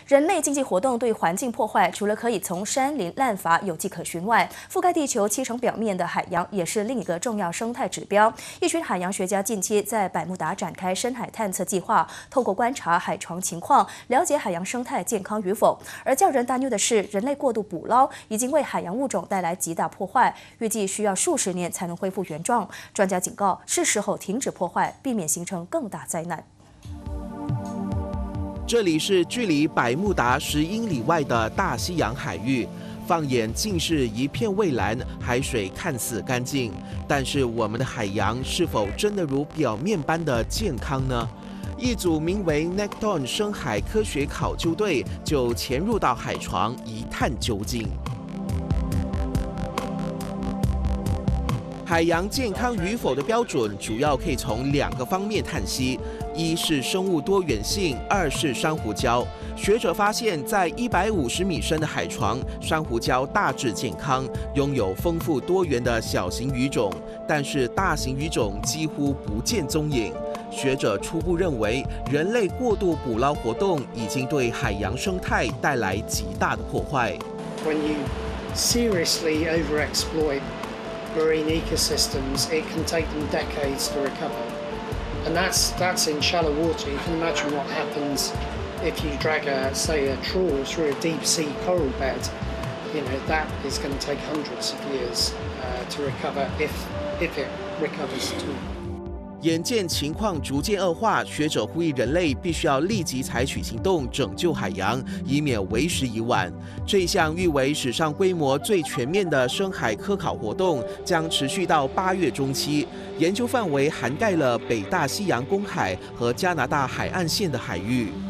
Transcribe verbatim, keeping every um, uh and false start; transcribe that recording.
人类经济活动对环境破坏，除了可以从山林滥伐有迹可循外，覆盖地球七成表面的海洋也是另一个重要生态指标。一群海洋学家近期在百慕达展开深海探测计划，透过观察海床情况，了解海洋生态健康与否。而叫人担忧的是，人类过度捕捞已经为海洋物种带来极大破坏，预计需要数十年才能恢复原状。专家警告，是时候停止破坏，避免形成更大灾难。 这里是距离百慕达十英里外的大西洋海域，放眼尽是一片蔚蓝，海水看似干净，但是我们的海洋是否真的如表面般的健康呢？一组名为 Nekton 深海科学考究队就潜入到海床一探究竟。海洋健康与否的标准，主要可以从两个方面探析。 一是生物多元性，二是珊瑚礁。学者发现，在一百五十米深的海床，珊瑚礁大致健康，拥有丰富多元的小型鱼种，但是大型鱼种几乎不见踪影。学者初步认为，人类过度捕捞活动已经对海洋生态带来极大的破坏。 When you seriously overexploit marine ecosystems, it can take them decades to recover. And that's that's in shallow water. You can imagine what happens if you drag a say a trawl through a deep sea coral bed. You know that is going to take hundreds of years uh, to recover if if it recovers at all. 眼见情况逐渐恶化，学者呼吁人类必须要立即采取行动拯救海洋，以免为时已晚。这一项誉为史上规模最全面的深海科考活动将持续到八月中期，研究范围涵盖了北大西洋公海和加拿大海岸线的海域。